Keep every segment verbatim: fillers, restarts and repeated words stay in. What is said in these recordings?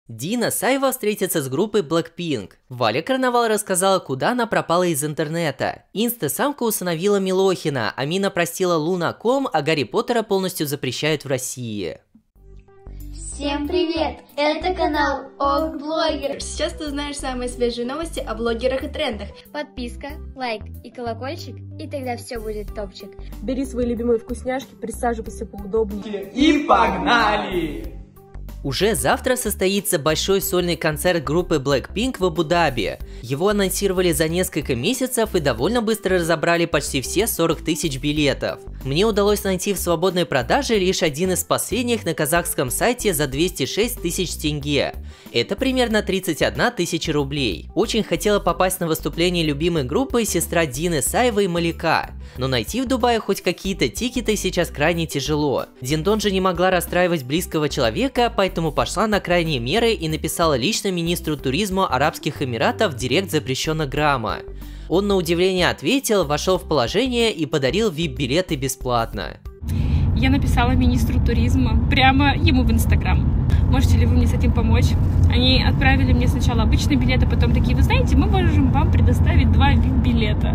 Дина Саева встретится с группой Blackpink. Валя Карнавал рассказала, куда она пропала из интернета. Инста-самка усыновила Милохина, Амина простила Луна.ком, а Гарри Поттера полностью запрещают в России. Всем привет! Это канал Огблогер. Сейчас ты узнаешь самые свежие новости о блогерах и трендах. Подписка, лайк и колокольчик, и тогда все будет топчик. Бери свои любимые вкусняшки, присаживайся поудобнее. И погнали! Уже завтра состоится большой сольный концерт группы Blackpink в Абу-Даби. Его анонсировали за несколько месяцев и довольно быстро разобрали почти все сорок тысяч билетов. Мне удалось найти в свободной продаже лишь один из последних на казахском сайте за двести шесть тысяч тенге. Это примерно тридцать одна тысяча рублей. Очень хотела попасть на выступление любимой группы сестра Дины Саевой Малика. Но найти в Дубае хоть какие-то тикеты сейчас крайне тяжело. Диндон же не могла расстраивать близкого человека, поэтому пошла на крайние меры и написала лично министру туризма Арабских Эмиратов в директ запрещенограмма. Он на удивление ответил, вошел в положение и подарил ви ай пи-билеты бесплатно. Я написала министру туризма прямо ему в Инстаграм. Можете ли вы мне с этим помочь? Они отправили мне сначала обычные билеты, потом такие: вы знаете, мы можем вам предоставить два ви ай пи-билета.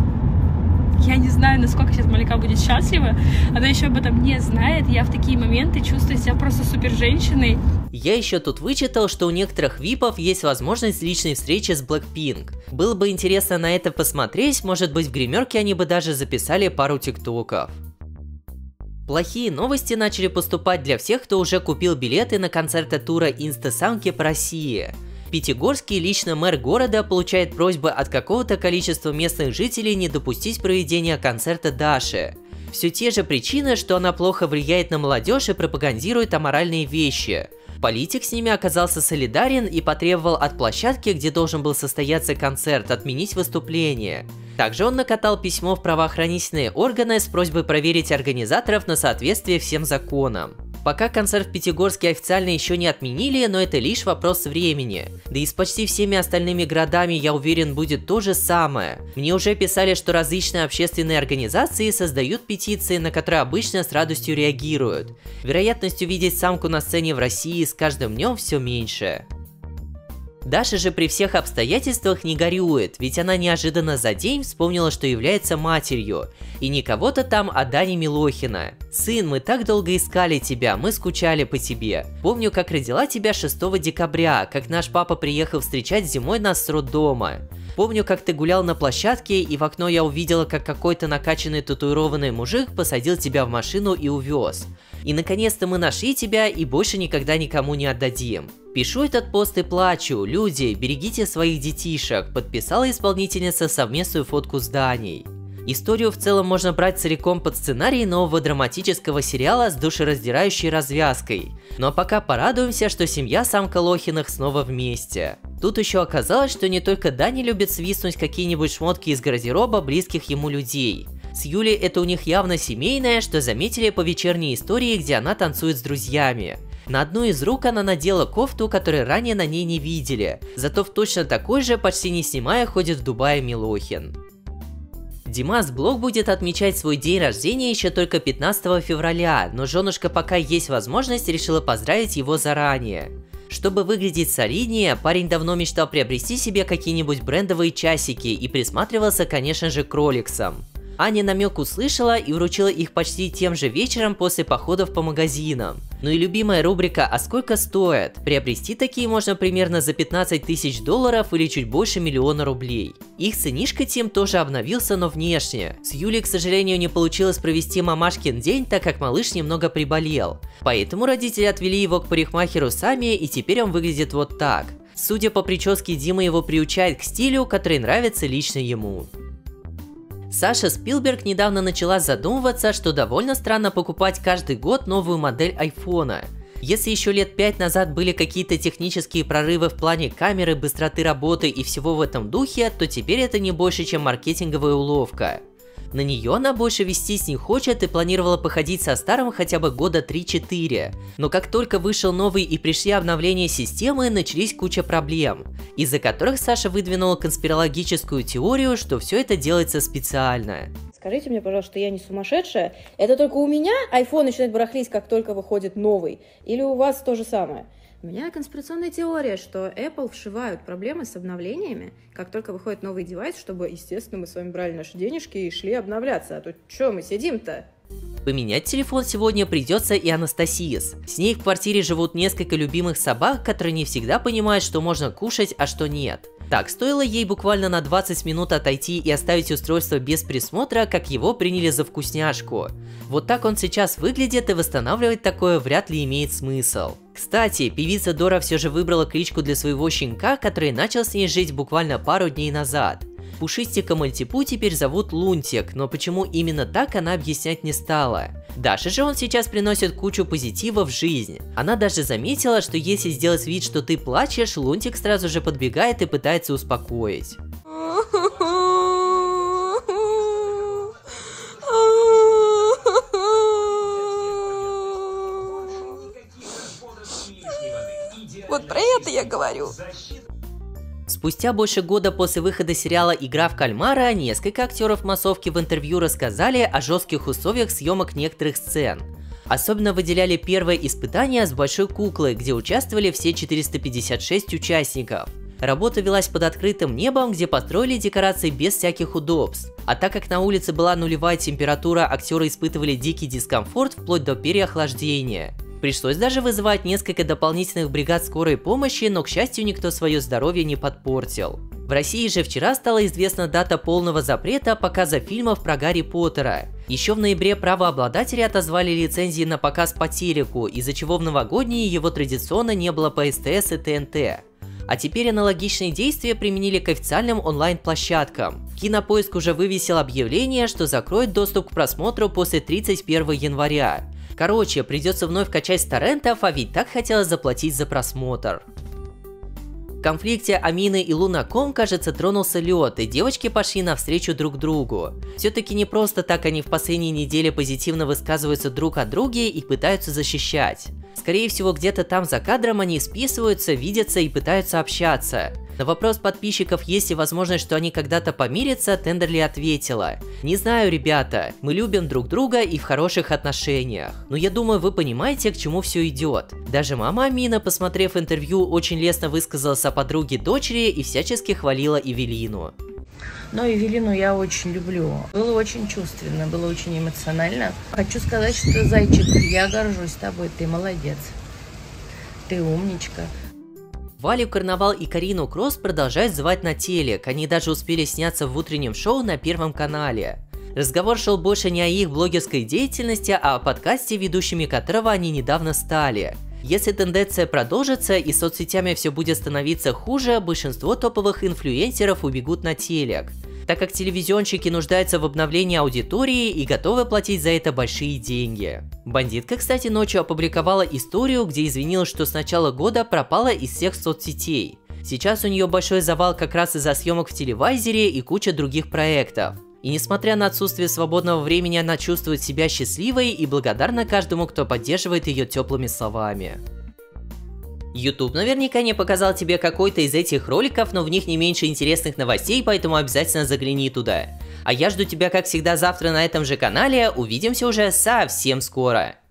Я не знаю, насколько сейчас Малика будет счастлива. Она еще об этом не знает. Я в такие моменты чувствую себя просто супер женщиной. Я еще тут вычитал, что у некоторых випов есть возможность личной встречи с Blackpink. Было бы интересно на это посмотреть, может быть в гримерке они бы даже записали пару тиктоков. Плохие новости начали поступать для всех, кто уже купил билеты на концерты тура Инстасамки по России. Пятигорский лично мэр города получает просьбы от какого-то количества местных жителей не допустить проведения концерта Даши. Все те же причины, что она плохо влияет на молодежь и пропагандирует аморальные вещи. Политик с ними оказался солидарен и потребовал от площадки, где должен был состояться концерт, отменить выступление. Также он накатал письмо в правоохранительные органы с просьбой проверить организаторов на соответствие всем законам. Пока концерт в Пятигорске официально еще не отменили, но это лишь вопрос времени. Да и с почти всеми остальными городами, я уверен, будет то же самое. Мне уже писали, что различные общественные организации создают петиции, на которые обычно с радостью реагируют. Вероятность увидеть самку на сцене в России с каждым днем все меньше. Даша же при всех обстоятельствах не горюет, ведь она неожиданно за день вспомнила, что является матерью. И не кого-то там, а Дани Милохина. «Сын, мы так долго искали тебя, мы скучали по тебе. Помню, как родила тебя шестого декабря, как наш папа приехал встречать зимой нас с роддома. Помню, как ты гулял на площадке, и в окно я увидела, как какой-то накачанный татуированный мужик посадил тебя в машину и увез. И наконец-то мы нашли тебя и больше никогда никому не отдадим. Пишу этот пост и плачу. Люди, берегите своих детишек», подписала исполнительница совместную фотку с Даней. Историю в целом можно брать целиком под сценарий нового драматического сериала с душераздирающей развязкой. Но пока порадуемся, что семья самка Лохиных снова вместе. Тут еще оказалось, что не только Даня любит свистнуть какие-нибудь шмотки из гардероба близких ему людей. С Юлей это у них явно семейное, что заметили по вечерней истории, где она танцует с друзьями. На одну из рук она надела кофту, которую ранее на ней не видели, зато в точно такой же, почти не снимая, ходит в Дубае Милохин. Димас Блок будет отмечать свой день рождения еще только пятнадцатого февраля, но женушка, пока есть возможность, решила поздравить его заранее. Чтобы выглядеть солиднее, парень давно мечтал приобрести себе какие-нибудь брендовые часики и присматривался, конечно же, к роликсам. Аня намек услышала и вручила их почти тем же вечером после походов по магазинам. Ну и любимая рубрика «А сколько стоит?». Приобрести такие можно примерно за пятнадцать тысяч долларов или чуть больше миллиона рублей. Их сынишка Тим тоже обновился, но внешне. С Юлей, к сожалению, не получилось провести мамашкин день, так как малыш немного приболел. Поэтому родители отвели его к парикмахеру сами, и теперь он выглядит вот так. Судя по прическе, Дима его приучает к стилю, который нравится лично ему. Саша Спилберг недавно начала задумываться, что довольно странно покупать каждый год новую модель айфона. Если еще лет пять назад были какие-то технические прорывы в плане камеры, быстроты работы и всего в этом духе, то теперь это не больше, чем маркетинговая уловка. На нее она больше вестись не хочет и планировала походить со старым хотя бы года три-четыре. Но как только вышел новый и пришли обновления системы, начались куча проблем, из-за которых Саша выдвинула конспирологическую теорию, что все это делается специально. Скажите мне, пожалуйста, я не сумасшедшая? Это только у меня iPhone начинает барахлить, как только выходит новый? Или у вас то же самое? У меня конспирационная теория, что Apple вшивают проблемы с обновлениями, как только выходит новый девайс, чтобы, естественно, мы с вами брали наши денежки и шли обновляться. А то что мы сидим-то? Поменять телефон сегодня придется и Анастасис. С ней в квартире живут несколько любимых собак, которые не всегда понимают, что можно кушать, а что нет. Так, стоило ей буквально на двадцать минут отойти и оставить устройство без присмотра, как его приняли за вкусняшку. Вот так он сейчас выглядит, и восстанавливать такое вряд ли имеет смысл. Кстати, певица Дора все же выбрала кличку для своего щенка, который начал с ней жить буквально пару дней назад. Пушистика Мальтипу теперь зовут Лунтик, но почему именно так, она объяснять не стала. Даше же он сейчас приносит кучу позитива в жизнь. Она даже заметила, что если сделать вид, что ты плачешь, Лунтик сразу же подбегает и пытается успокоить. Вот про это я говорю. Спустя больше года после выхода сериала «Игра в кальмара» несколько актеров массовки в интервью рассказали о жестких условиях съемок некоторых сцен. Особенно выделяли первое испытание с большой куклой, где участвовали все четыреста пятьдесят шесть участников. Работа велась под открытым небом, где построили декорации без всяких удобств. А так как на улице была нулевая температура, актеры испытывали дикий дискомфорт вплоть до переохлаждения. Пришлось даже вызывать несколько дополнительных бригад скорой помощи, но, к счастью, никто свое здоровье не подпортил. В России же вчера стала известна дата полного запрета показа фильмов про Гарри Поттера. Еще в ноябре правообладатели отозвали лицензии на показ по телеку, из-за чего в новогодние его традиционно не было по СТС и ТНТ. А теперь аналогичные действия применили к официальным онлайн-площадкам. Кинопоиск уже вывесил объявление, что закроет доступ к просмотру после тридцать первого января. Короче, придется вновь качать с торрентов, а ведь так хотелось заплатить за просмотр. В конфликте Амины и Лунаком, кажется, тронулся лед, и девочки пошли навстречу друг другу. Все-таки не просто так они в последние недели позитивно высказываются друг о друге и пытаются защищать. Скорее всего, где-то там за кадром они списываются, видятся и пытаются общаться. На вопрос подписчиков, есть ли возможность, что они когда-то помирятся, Тендерли ответила: «Не знаю, ребята, мы любим друг друга и в хороших отношениях. Но я думаю, вы понимаете, к чему все идет». Даже мама Амина, посмотрев интервью, очень лестно высказалась о подруге дочери и всячески хвалила Эвелину. Но Эвелину я очень люблю. Было очень чувственно, было очень эмоционально. Хочу сказать, что, зайчик, я горжусь тобой, ты молодец. Ты умничка. Валю Карнавал и Карину Кросс продолжают звать на телек, они даже успели сняться в утреннем шоу на Первом канале. Разговор шел больше не о их блогерской деятельности, а о подкасте, ведущими которого они недавно стали. Если тенденция продолжится и соцсетями все будет становиться хуже, большинство топовых инфлюенсеров убегут на телек, так как телевизионщики нуждаются в обновлении аудитории и готовы платить за это большие деньги. Бандитка, кстати, ночью опубликовала историю, где извинилась, что с начала года пропала из всех соцсетей. Сейчас у нее большой завал как раз из-за съемок в телевизоре и куча других проектов. И несмотря на отсутствие свободного времени, она чувствует себя счастливой и благодарна каждому, кто поддерживает ее теплыми словами. YouTube наверняка не показал тебе какой-то из этих роликов, но в них не меньше интересных новостей, поэтому обязательно загляни туда. А я жду тебя, как всегда, завтра на этом же канале. Увидимся уже совсем скоро.